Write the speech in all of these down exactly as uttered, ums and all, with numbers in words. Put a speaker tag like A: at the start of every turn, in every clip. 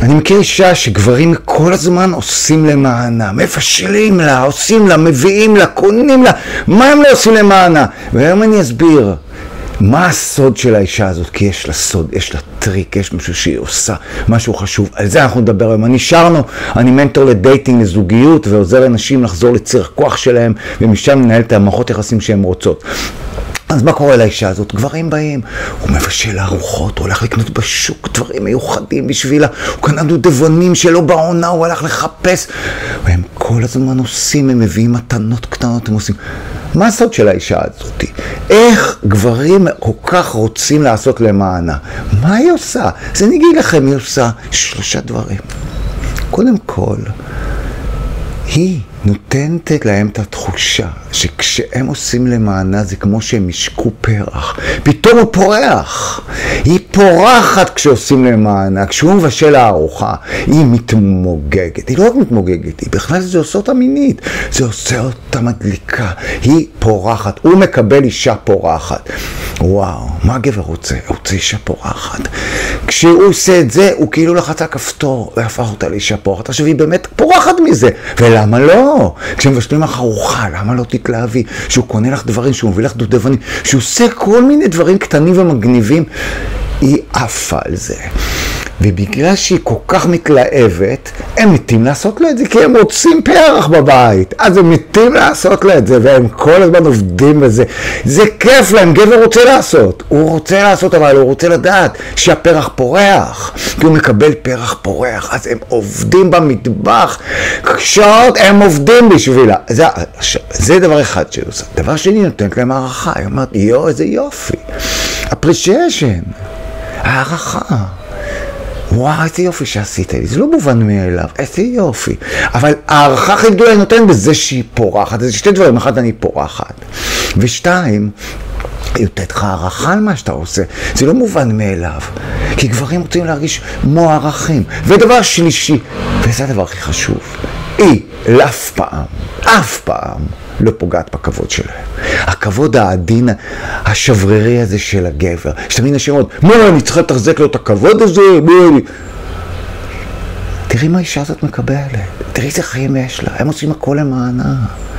A: אני מכיר אישה שגברים כל הזמן עושים למענה, מפשלים לה, עושים לה, מביאים לה, קונים לה, מה הם לא עושים למענה? והיום אני אסביר מה הסוד של האישה הזאת, כי יש לה סוד, יש לה טריק, יש משהו שהיא עושה, משהו חשוב. על זה אנחנו נדבר היום. אני שרנו, אני מנטור לדייטינג, לזוגיות, ועוזר לאנשים לחזור לציר הכוח שלהם, ומשם מנהל את המערכות יחסים שהן רוצות. אז מה קורה לאישה הזאת? גברים באים, הוא מבשל ארוחות, הוא הולך לקנות בשוק דברים מיוחדים בשבילה, הוא קנה דובדבנים שלו בעונה, הוא הלך לחפש, והם כל הזמן עושים, הם מביאים מתנות קטנות, הם עושים. מה הסוד של האישה הזאת? איך גברים כל כך רוצים לעשות למענה? מה היא עושה? אז אני אגיד לכם, היא עושה שלושה דברים. קודם כל, היא נותנת להם את התחושה שכשהם עושים למענה זה כמו שהם משקו פרח. פתאום הוא פורח. היא פורחת כשעושים למענה. כשהוא מבשל הארוחה, היא מתמוגגת. היא לא רק מתמוגגת, היא בכלל זה עושה אותה מינית. זה עושה אותה מדליקה. היא פורחת. הוא מקבל אישה פורחת. וואו, מה הגבר רוצה? הוא רוצה אישה פורחת. כשהוא עושה את זה, הוא כאילו לחצה כפתור והפך אותה לאישה פורחת. עכשיו היא באמת פורחת מזה. ולמה לא? כשמבשלים לך ארוחה, למה לא תתלהבי? שהוא קונה לך דברים, שהוא מביא לך דובדבנים, שהוא עושה כל מיני דברים קטנים ומגניבים, היא עפה על זה. ובגלל שהיא כל כך מתלהבת, הם מתים לעשות לה את זה, כי הם רוצים פרח בבית. אז הם מתים לעשות לה את זה, והם כל הזמן עובדים בזה. זה כיף להם, גבר רוצה לעשות. הוא רוצה לעשות, אבל הוא רוצה לדעת שהפרח פורח. כי הוא מקבל פרח פורח, אז הם עובדים במטבח. שעות הם עובדים בשבילה. זה, זה דבר אחד שהיא עושה. דבר שני, נותנת להם הערכה. היא אומרת, יו, איזה יופי. appreciation. הערכה. וואו, איזה יופי שעשית לי, זה לא מובן מאליו, איזה יופי. אבל הערכה הכי גדולה היא נותנת בזה שהיא פורחת, זה שתי דברים, אחד אני פורחת. ושתיים, היא נותנת לך הערכה על מה שאתה עושה, זה לא מובן מאליו. כי גברים רוצים להרגיש מוערכים. ודבר שלישי, וזה הדבר הכי חשוב, היא לאף פעם, אף פעם, לא פוגעת בכבוד שלהם. הכבוד העדין, השברירי הזה של הגבר. שתמיד נשים עוד, מה, אני צריכה לתחזק לו את הכבוד הזה? מה? תראי מה האישה הזאת מקבלת. תראי איזה חיים יש לה. הם עושים הכל למענה.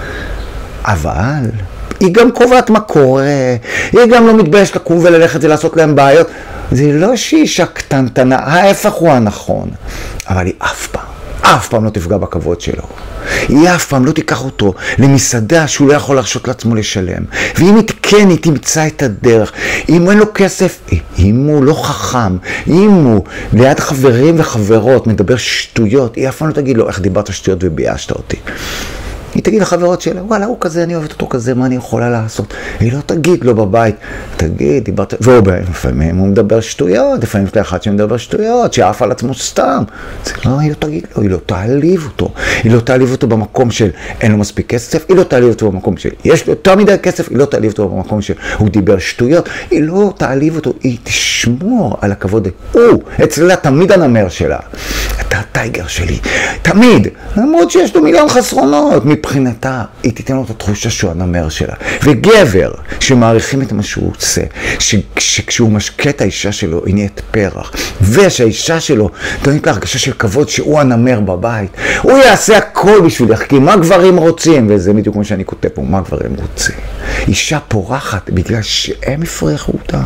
A: אבל היא גם קובעת מה קורה. היא גם לא מתביישת לקום וללכת ולעשות להם בעיות. זה לא שהיא אישה קטנטנה, ההפך הוא הנכון. אבל היא אף פעם. אף פעם לא תפגע בכבוד שלו. היא אף פעם לא תיקח אותו למסעדה שהוא לא יכול להרשות לעצמו לשלם. ואם כן, היא תמצא את הדרך. אם אין לו כסף, אם הוא לא חכם, אם הוא ליד חברים וחברות מדבר שטויות, היא אף פעם לא תגיד לו, איך דיברת שטויות וביישת אותי. היא תגיד לחברות שלה, וואלה, הוא כזה, אני אוהבת אותו כזה, מה אני יכולה לעשות? היא לא תגיד לו בבית, תגיד, דיברת, והוא לפעמים הוא מדבר שטויות, לפעמים יש לאחד שמדבר שטויות, שאף על עצמו סתם. זה לא, היא לא תגיד לו, היא לא תעליב אותו. היא לא תעליב אותו במקום של אין לו מספיק כסף, היא לא תעליב אותו במקום של יש לו יותר מדי כסף, היא לא תעליב אותו במקום של הוא דיבר שטויות, היא לא תעליב אותו, היא תשמור על הכבוד. הוא, אצלה תמיד הנמר שלה. אתה הטייגר שלי, תמיד, למרות שיש לו מיליון חסרונות, מבחינתה, היא תיתן לו את התחושה שהוא הנמר שלה. וגבר שמעריכים את מה שהוא עושה, שכשהוא משקה את האישה שלו, היא נהיית פרח, ושהאישה שלו תונית להרגשה של כבוד שהוא הנמר בבית, הוא יעשה הכל בשבילך, כי מה גברים רוצים? וזה בדיוק כמו שאני כותב פה, מה גברים רוצים? אישה פורחת בגלל שהם הפריחו אותה,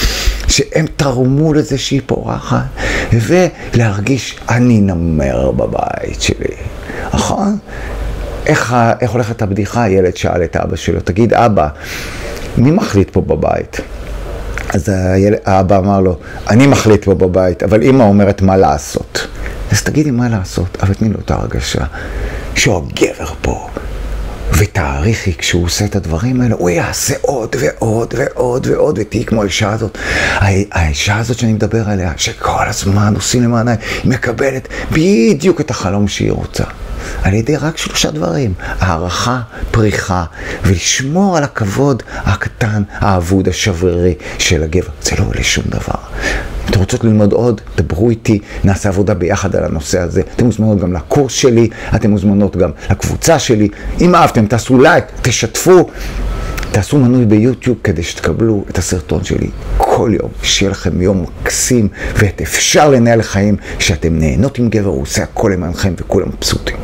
A: שהם תרמו לזה שהיא פורחת, ולהרגיש אני נמר בבית שלי. נכון? איך, איך הולכת הבדיחה? הילד שאל את אבא שלו, תגיד אבא, מי מחליט פה בבית? אז הילד, האבא אמר לו, אני מחליט פה בבית, אבל אמא אומרת מה לעשות. אז תגידי מה לעשות, אבל תני לו את ההרגשה שהוא הגבר פה. ותאריכי כשהוא עושה את הדברים האלה, הוא יעשה עוד ועוד ועוד ועוד, ותהי כמו האישה הזאת. האישה הזאת שאני מדבר עליה, שכל הזמן עושים למענה, היא מקבלת בדיוק את החלום שהיא רוצה. על ידי רק שלושה דברים, הערכה, פריחה, ולשמור על הכבוד הקטן, האבוד, השברירי של הגבר. זה לא עולה שום דבר. אם אתם רוצות ללמוד עוד, דברו איתי, נעשה עבודה ביחד על הנושא הזה. אתם מוזמנות גם לקורס שלי, אתם מוזמנות גם לקבוצה שלי. אם אהבתם, תעשו לייק, תשתפו, תעשו מנוי ביוטיוב כדי שתקבלו את הסרטון שלי. כל יום, שיהיה לכם יום מקסים, ואת אפשר לנהל חיים שאתם נהנות עם גבר, הוא עושה הכל למענכם וכולם מבסוטים.